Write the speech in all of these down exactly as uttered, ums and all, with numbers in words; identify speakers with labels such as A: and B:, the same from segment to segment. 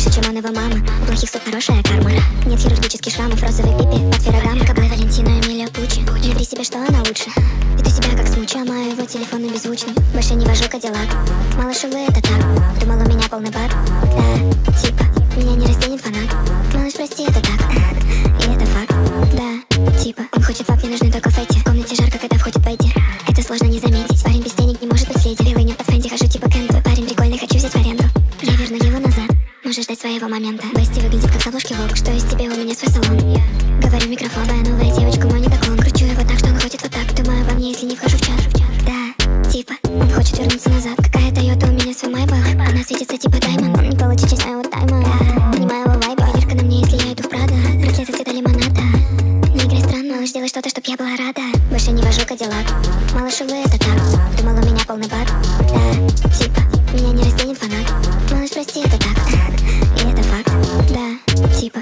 A: больше, чем он его мама. У плохих суд хорошая карма. Нет хирургических шрамов, розовый пипи под Феррагам. Каблы Валентино, Эмилио Пуччи. Не ври себе, что она лучше. Веду себя как смуча, мою его телефон беззвучный. Больше не вожу Кадиллак. Малыш, увы, это так. Думал, у меня полный бак. Да, типа, меня не разденет фанат. Малыш, прости, это так. И это факт. Да, типа, он хочет факт, мне нужны только фэти. В комнате жарко, когда входит Бетти. Это сложно не заметить. Парень без денег не может быть леди. Белый нет под Фенди, хожу типа Кент. Парень прикольный, хочу взять в аренду. Я верну его назад. Можешь ждать своего момента. Бести выглядит как с обложки Vogue. Что из тебя, у меня свой салон. Говорю в микрофон, моя новая девочка, мой недоклон. Кручу его так, что он ходит вот так. Думаю обо мне, если не вхожу в чат. Да, типа, он хочет вернуться назад. Какая Тойота, у меня свой Майбах. Она светится типа Даймонд. Он не получит часть моего тайма. Да, понимаю его вайба. Венерка на мне, если я иду в Прадо. Браслеты цвета лимоната. Не играй странно, малыш, делай что-то, чтоб я была рада. Больше не вожу Кадиллак. Малыш, увы, это так. Думал, у меня полный бак. Да, типа, меня не разденет фанат. Малыш, прости, это так. И это факт. Да, типа.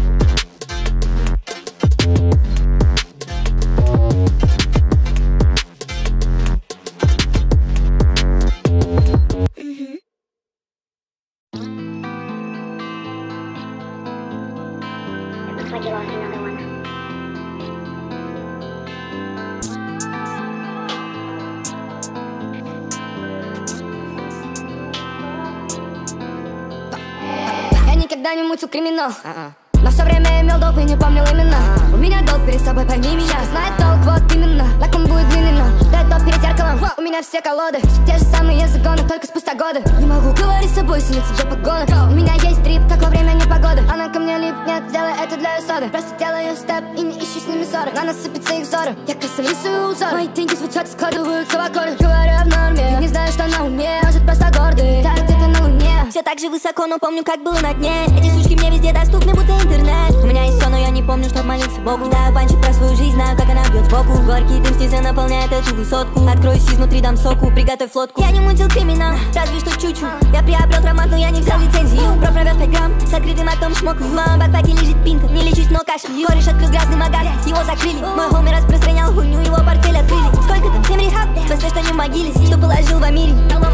B: Никогда не мутил криминал, uh-uh. но все время имел долг и не помнил именно. uh-uh. У меня долг перед собой, пойми меня. Знает толк, вот именно, лак он будет длинный, но дай топ перед зеркалом. uh-huh. У меня все колоды, все те же самые загоны, только спустя годы. Не могу говорить с собой, синет тебе погоны. uh-huh. У меня есть трип, как во время непогоды. Она ко мне липнет, делай это для ее соды. Просто делаю степ и не ищу с ними ссоры. Рано сыпятся их взоры, я красиво рисую узоры. Мои деньги звучат и складываются в аккорды. Говорю в норме, я не знаю, что на уме. Может, просто гордый, таю где-то на луне.
C: Все так же высоко, но помню, как было на дне. Эти сучки мне везде доступны, будто интернет. У меня есть все, но я не помню, чтоб молился Богу. Кидаю банчик про свою жизнь, знаю, как она бьет сбоку. Горький дым снизу наполняет эту высотку. Откройся изнутри, дам соку, приготовь флотку. Я не мутил криминал, разве что чуть-чуть. Я приобрел травмат, но я не взял лицензию. Про провез пять грамм, с открытым актом шмок. В моем бэкпаке лежит пинка, не лечусь, но кашель. Кореш открыл грязный магаз, его закрыли. Мой хоми распространял хуйню, его портфель открыли. Сколько там, семь рехаб, в смысле, что не в могиле. Что положил в Амире.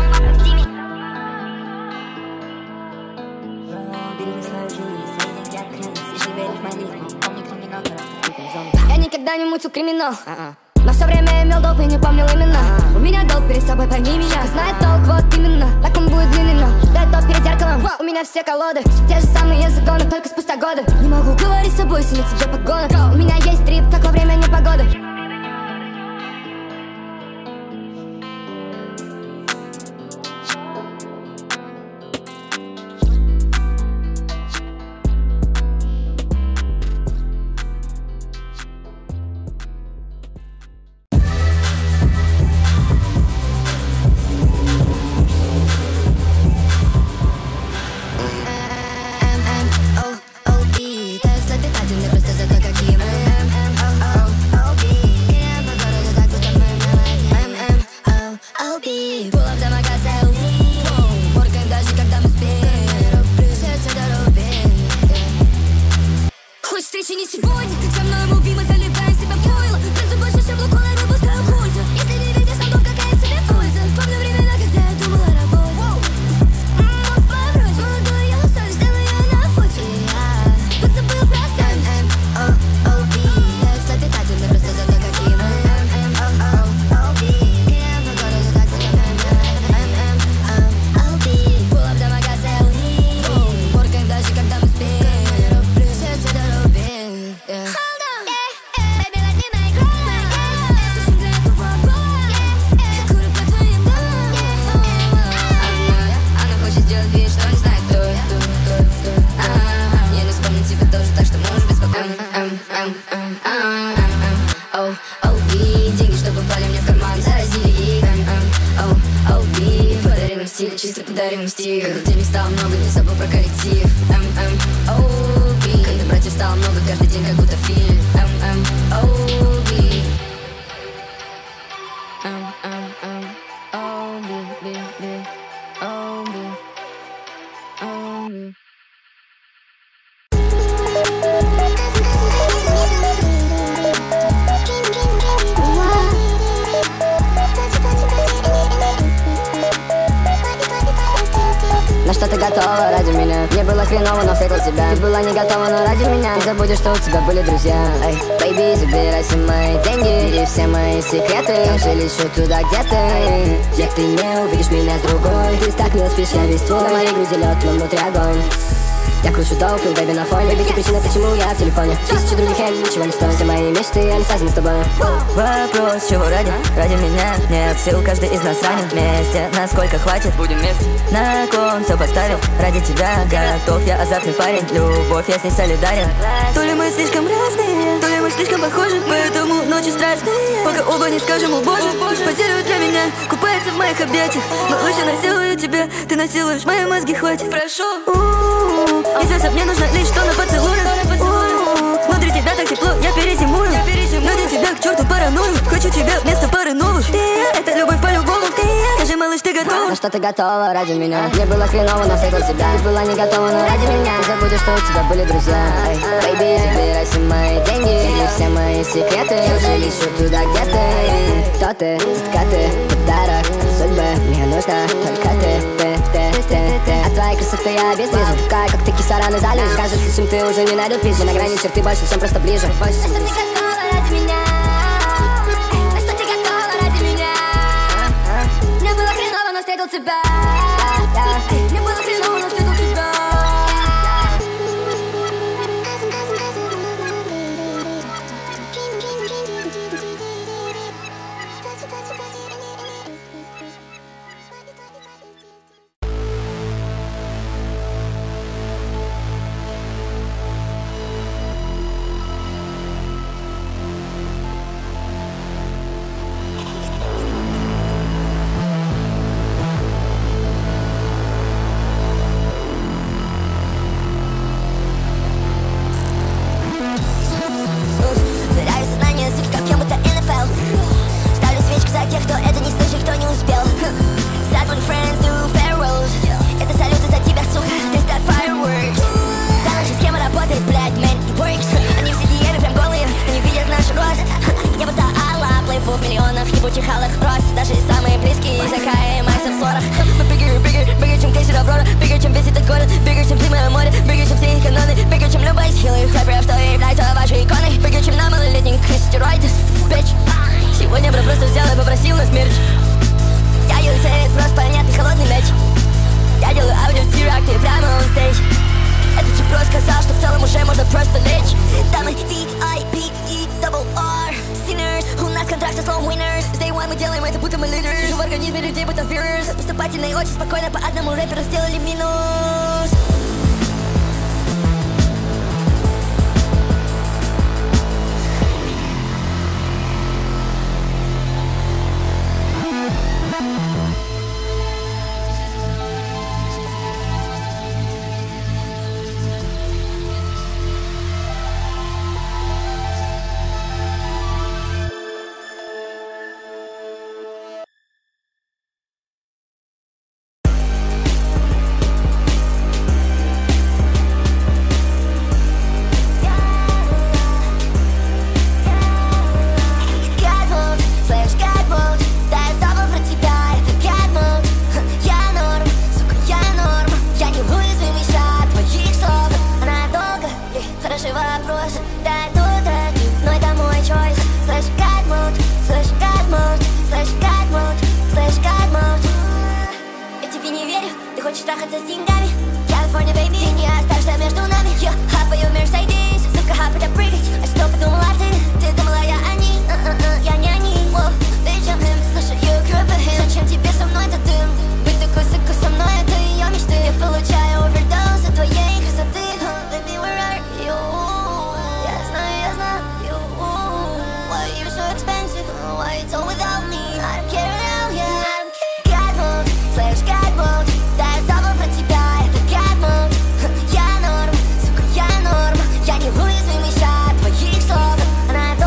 B: Я никогда не мутил криминал, uh-uh. но все время имел долг и не помнил именно. uh-uh. У меня долг перед собой, пойми меня. Знает толк, вот именно, так он будет длинный, но дай топ перед зеркалом. uh-huh. У меня все колоды, все те же самые загоны, только спустя годы. Не могу говорить с собой, синет тебе погоны. У меня есть трип, как во время непогоды.
D: Чисто подарим стих. Когда денег стало много, не забыл про коллектив. эм эм о би. Когда братьев стало много, каждый день как будто фильм. эм эм о би. эм эм эм о би, би, би, о би, о би.
B: На что что ты готова ради меня. Мне было хреново, но встретил тебя. Ты была не готова, но ради меня. Не забудешь, что у тебя были друзья. Эй, бэйби, забирай все мои деньги, бери все мои секреты. Я уже лечу туда, где ты. Где ты не увидишь меня с другой. Ты так мило спишь, я весь твой. На моей груди лед, но внутри огонь. Я кручу долг, и бэйби на фоне. Бэйби, ты причина, почему я в телефоне. Тысячи других я ничего не стою. Все мои мечты, они связаны с тобой.
C: Вопрос, чего ради? Ради меня нет сил, каждый из нас ранен. Вместе, насколько хватит, будем вместе. На кон все поставил, ради тебя готов. Я азартный парень, любовь, я с ней солидарен. То ли мы слишком разные, то ли мы слишком похожи, поэтому ночи страшные. Пока оба не скажем, о боже, позирует для меня, купается в моих объятиях. Малыш, я насилую тебя, ты насилуешь мои мозги, хватит. Прошу, и сейчас мне нужно лишь что на поцелуй. Внутри тебя так тепло, я перезимую. Ради тебя к черту паранойю. Хочу тебя вместо пары новых. Ты и я, это любовь по-любому. Ты и я, скажи, малыш, ты готова?
B: На что ты готова ради меня? Мне было хреново, но встретил тебя. Ты была не готова, но ради меня. Не забудешь, что у тебя были друзья. Эй, бэйби, забирай все мои деньги, бери все мои секреты. Я уже лечу туда, где ты. Кто ты? Откаты, подарок от судьбы. Мне нужна только ты, ты, ты, ты, ты. От твоей красоты я обездвижу. Такая, как ты, кисараны залежь. Кажется, чем ты уже не найду пизжи. На грани черты больше, чем просто ближе.
A: На что ты готова ради меня? На что ты готова ради меня? Мне было хреново, но встретил тебя. Мне было хреново, но встретил тебя.
C: Тех, кто это не слышит, кто не успел. Sad friends do pharaohs. Это салюты за тебя, сука. Ты start fireworks. Да, наша схема работает, блядь, man, it works. Они все диевы прям голые, они видят наш рост. Я будто Алла, плейфу в миллионах ебучих алых роз. Даже самые близкие закаемся в ссорах. Мы bigger, bigger, bigger, чем крейсер Аврора. Bigger, чем весь этот город, bigger, чем зимое море. Bigger, чем все их каноны, bigger, чем любой из хилых рэперов, что являются вашей иконой. Bigger, чем на малолетних стероидах, bitch. Сегодня бро просто взял и попросил на смерть. Я юзает просто понятный холодный мяч. Я делаю аудио-директы прямо on stage. Этот же просто сказал, что в целом уже можно просто лечь. Дамы ви ай пи и double R Sinners, у нас контракт со словом winners. С day one мы делаем это, будто мы leaders. Сижу в организме людей, будто вирус. Поступательные очень спокойно по одному рэперу сделали минус.
A: трахаться с деньгами. California, baby, ты не останешься между нами. Я хапаю Мерседес, сука, хапать, а прыгать. А что подумала ты? Ты думала, я они? Uh-uh-uh, я не они. Воу, bitch, I'm him, слушаю группы him. Зачем тебе со мной этот дым? Быть такой, сука, со мной, это ее мечты. Я получаю овердоз от твоей красоты. Huh, baby, where are you? Я знаю, я знаю. You, why you so expensive? Why it's all without me? I don't care now, yeah. God mode, slash God mode. Да, я забыл про тебя, это God mode. Я норм, сука, я норм. Я не уязвимый шаг твоих слов. Она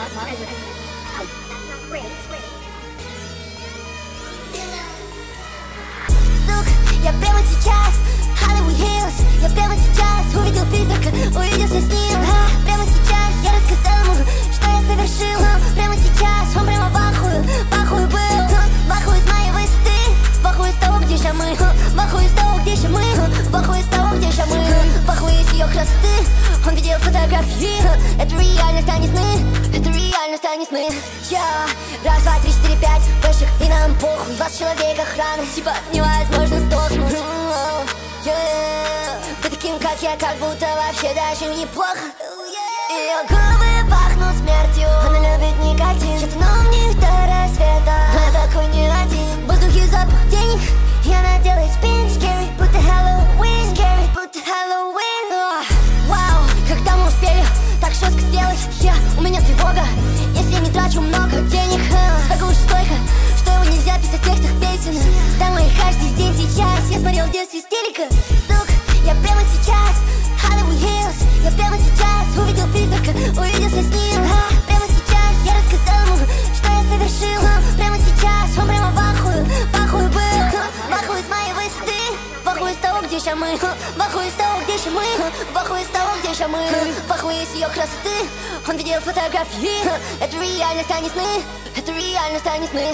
C: Сука, я прямо сейчас Hollywood Hills, я прямо сейчас увидел призрака, увиделся с ним. а, Прямо сейчас я рассказал ему, что я совершил. а, Прямо сейчас он прямо в ахуе, в ахуе был. а, В ахуе с моей высоты, в ахуе с того, где ща мы. а, В ахуе с того, где ща мы. а, В ахуе с того, где ща мы. а, В ахуе с ее красоты. Он видел фотографии. а, Это реальность, а не сны. Это реальность, а не сны. Я раз, два, три, четыре, пять вышек, и нам похуй. двадцать человек охраны, типа невозможно сдохнуть. Yeah. Быть таким, как я, как будто вообще даже неплохо. Ее губы пахнут смертью, она любит никотин. Что-то но в них до рассвета, а такой не один. В воздухе запах денег, и она делает спин. Scary, будто Хэллоуин. Scary, будто Хэллоуин. Вау, когда мы успели так жестко сделать. Я, у меня тревога, если не трачу много денег. Сколько уж столько, что его нельзя писать в текстах песен. Там мои каждый день сейчас. Я смотрел в детстве истерика. Сука, я прямо сейчас Hollywood Hills, я прямо сейчас увидел призрака, увиделся с ним. а, Прямо сейчас я рассказал ему, что я совершил. а, Прямо сейчас он прямо в ахуе, в ахуе был. а, В ахуе с моей высоты, в ахуе с того, где ща мы. а, В ахуе с того, где ща мы. а, В ахуе с того, где ща мы. а, В ахуе с ее красоты. Он видел фотографии. а, Это реальность, а не сны. Это реальность, а не сны.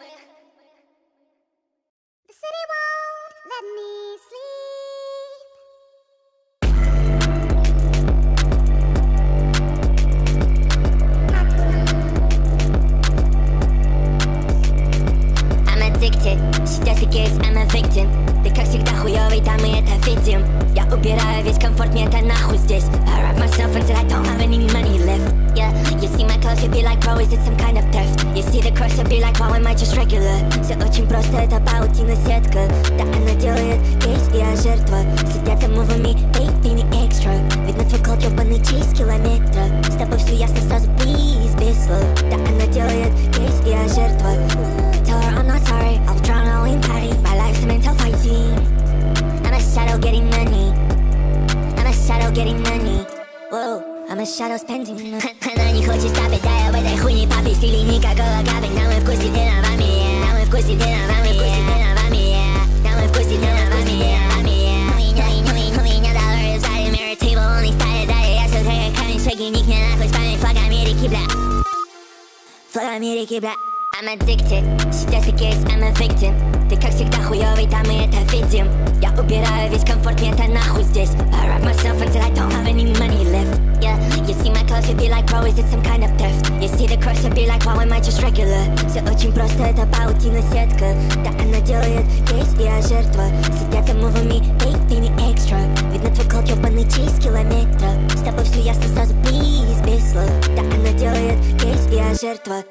A: The city won't let me sleep.
C: I'm addicted, she just a case, I'm a victim. Ты как всегда хуёвый, да мы это видим. Я убираю весь комфорт, мне это нахуй здесь. I rock myself until I don't have any money left. Yeah, you see my clothes, you be like, bro, is it some kind of theft? You see the cross, you be like, wow, am I just regular? Все очень просто, это паутина сетка. Да, она делает кейс, и я жертва. Следят за мувами, baby, me extra. Видно твой код, ёбаный чиз километра. С тобой все ясно, сразу please, без слов. Да, она делает кейс, и я жертва. Tell her I'm not sorry, I'll drown all in party. My life's a mental fighting. I'm a shadow getting money. I'm a shadow getting money. Whoa, I'm a shadow spending money. Она не хочет стопить, да я в этой хуйне папе. В стиле никакого капи. На мой вкус иди на вами. На мой вкус иди на вами. На мой вкус иди на вами. У меня доллары в зале. Mirror table, он не ставит далее. Я все как камень, шаги, ник мне нахуй. Спамить флаг Америки, бля. Флаг Америки, бля. I'm addicted, she just a case, I'm a victim. Ты как всегда хуёвый, да мы это видим. Я убираю весь комфорт, мне это нахуй здесь. I rock myself until I don't have any money left. Yeah, you see my clothes, you be like, bro, is it some kind of theft? You see the cross, you be like, wow, am I just regular? Все очень просто, это паутина сетка. Да, она делает кейс, и я жертва. Следят за мувами, baby, me extra. Видно твой код, ёбаный чиз километра. С тобой все ясно, сразу please, без слов. Да, она делает кейс, и я жертва.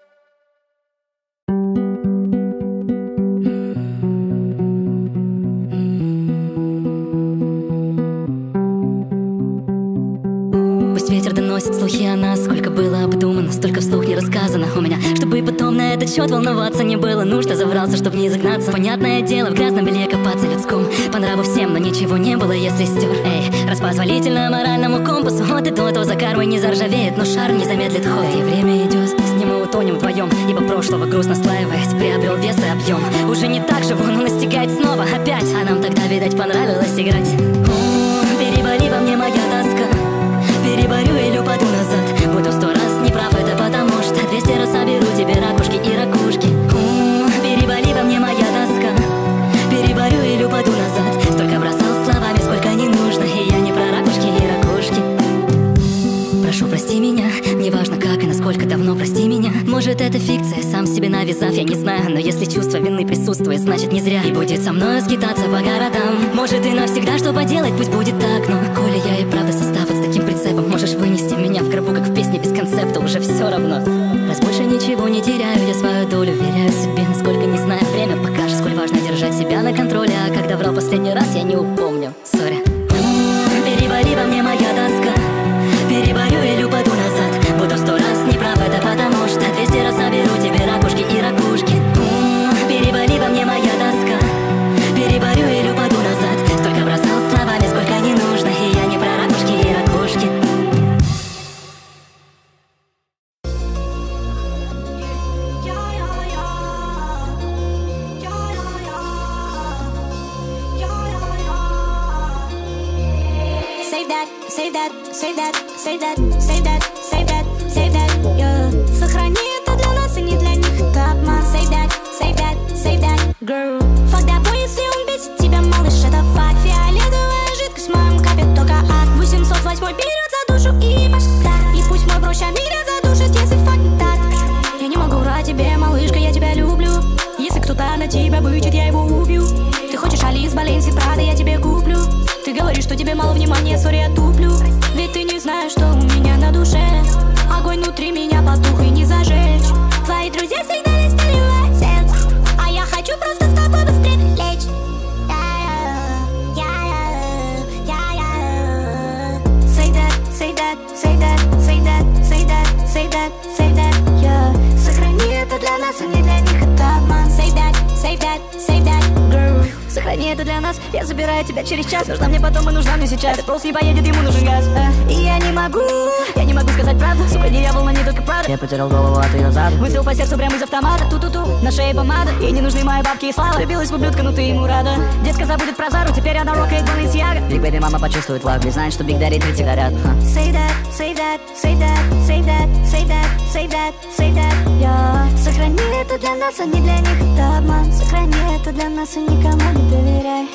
E: Ветер доносит слухи о нас. Сколько было обдумано, столько вслух не рассказано у меня. Чтобы потом на этот счет волноваться не было нужно. Заврался, чтоб не загнаться. Понятное дело, в грязном белье копаться людском. По нраву всем, но ничего не было, если стер. Эй, распозволительно моральному компасу. Вот и то, то за кармой не заржавеет, но шар не замедлит ход. И время идет, с ним мы утонем вдвоем. Ибо прошлого груз наслаиваясь, приобрел вес и объем. Уже не так живу, но настигает снова опять. А нам тогда, видать, понравилось играть. О, переболи во мне моя тоска. Переборю или упаду назад. Буду сто раз неправ, это потому что двести раз соберу тебе ракушки и ракушки. У, переболи во мне моя тоска. Переборю или упаду назад. Столько бросал словами, сколько не нужно. И я не про ракушки и ракушки. Прошу, прости меня. Неважно как и насколько давно, прости меня. Может это фикция, сам себе навязав, я не знаю. Но если чувство вины присутствует, значит не зря. И будет со мной скитаться по городам. Может и навсегда, что поделать, пусть будет так. Но коли я и правда состав с таким прицепом, можешь вынести меня в гробу, как в песне без концепта. Уже все равно. Раз больше ничего не теряю, я свою долю веряю себе. Насколько не знаю, время покажет, сколь важно держать себя на контроле. А когда врал последний раз, я не упомню. Сори. Перебори во мне моя тоска. Переборю или упаду назад. Буду сто раз неправ, это потому что двести раз соберу тебе ракушки и ракушки. У, перебори во мне моя тоска. Переборю или упаду назад. Столько бросал словами, сколько не нужно. И я не про ракушки и ракушки.
C: save that, save that, save that, save that, save that, save that, yeah. Сохрани это для нас и не для них, это обман. Save that, save that, save that, girl. Fuck that boy, если он бесит тебя, малыш, это факт. Фиолетовая жидкость в моем капе только ад. восемьсот восьмой берет за душу и пошла. И пусть мой проще мире задушит, если факт не так. Я не могу врать тебе, малышка, я тебя люблю. Если кто-то на тебя бычит, я его убью. Ты хочешь Алис, Баленси, Прада, я тебе куплю. Ты говоришь, что тебе мало внимания, сори, я туплю. Ведь ты не знаешь, что у меня на душе. Огонь внутри меня потух и не зажечь. Твои друзья всегда листали лайфсет, а я хочу просто с тобой быстрее лечь. Say that, say that, say that, say that, say that, say that, say that, yeah. Сохрани это для нас, а не для них, это обман. Say that, say that, say that, girl. Сохрани это для нас, я забираю тебя через час. Нужна мне потом и нужна мне сейчас. Этот просто не поедет, ему нужен газ, а? И я не могу, я не могу сказать правду. Сука, не я волна, не только правда. Я потерял голову от ее зада. Выстрел по сердцу прямо из автомата. Ту-ту-ту, на шее помада. Ей не нужны мои бабки и слава. Влюбилась в ублюдка, но ты ему рада. Детка забудет про Зару, теперь она рокает Баленсиага. Big Baby мама почувствует лав, ведь знает, что Big Daddy тридцать горят. Say that, say that, say that, say that, say that, say that, say that, yeah. Сохрани это для нас, а не для них, это обман. Сохрани это для нас и никому не доверяй.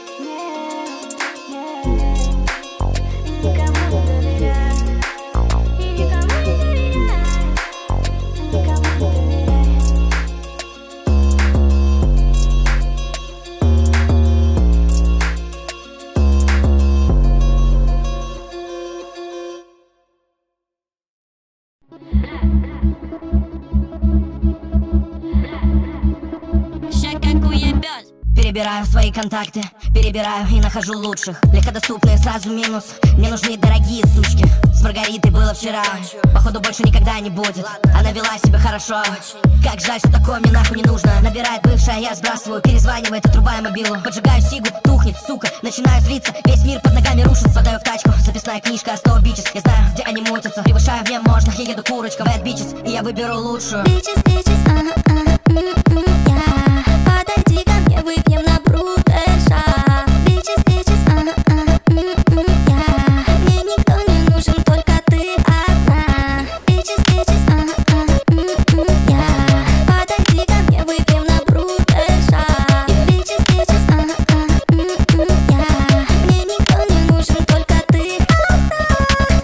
F: Перебираю свои контакты, перебираю и нахожу лучших. Легкодоступные сразу минус, мне нужны дорогие сучки. С Маргаритой было вчера, походу больше никогда не будет. Она вела себя хорошо, как жаль, что такое мне нахуй не нужно. Набирает бывшая, я сбрасываю, перезванивает, отрубая мобилу. Поджигаю сигу, тухнет, сука, начинаю злиться. Весь мир под ногами рушится, падаю в тачку. Записная книжка, сто бичес, я знаю, где они мутятся. Превышаю, где можно, я еду курочка, bad bitches, и я выберу лучшую.
C: Bitches, bitches, ага, ага, yeah. Подойди ко мне, выпьем на брудеша. Bitches, bitches, ага, ага, yeah. Мне никто не нужен, только ты одна. Bitches, bitches, ага, ага, yeah. Подойди ко мне, выпьем на брудеша. Bitches, bitches, ага, ага, yeah. Мне никто не нужен, только ты одна.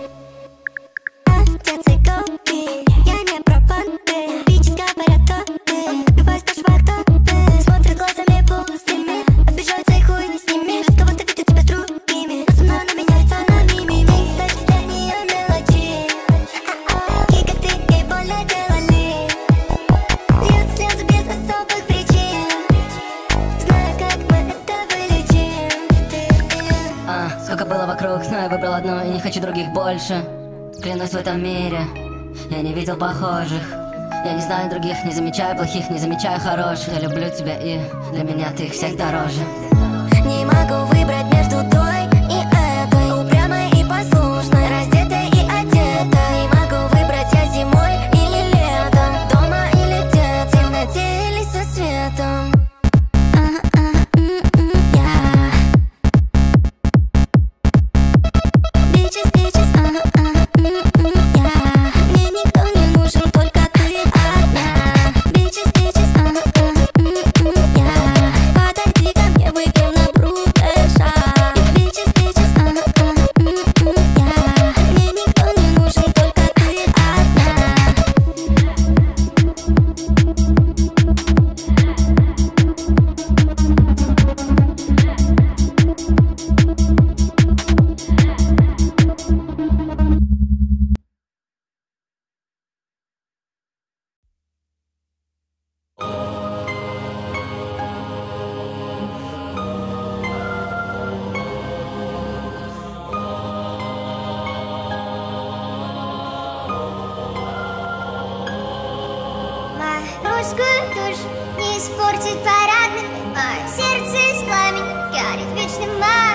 C: Отец и голуби, я не про понты. Bitches говорят, кто ты. Любовь спрашивает, кто ты. Смотрит глазами пустыми, обижается и хуй не снимешь. Кого-то видит тебя с другими, но со мной она меняется на мимими. Даже для нее мелочи, такие как ты, ей больно делали. Льют слезы без особых причин, знает, как мы это вылечим.
F: А, сколько было вокруг, но я выбрал одну и не хочу других больше. Клянусь, в этом мире я не видел похожих. Я не знаю других, не замечаю плохих, не замечаю хороших. Я люблю тебя, и для меня ты их всех дороже.
C: Не могу выбрать между той и этой, упрямой и послушной, раздетой и одетой. Не могу выбрать, я зимой или летом, дома или где-то. Темноте или со светом. Bitches, bitches, ага, ага, yeah. Мне никто не нужен, только ты одна. Bitches, bitches, ага, ага, yeah. Подойди ко мне, выпьем на брудеша. Bitches, bitches, ага, ага, yeah. Мне никто не нужен, только ты одна.
A: Русскую душу не испортит парадными. Мое сердце из пламени горит вечным огнем.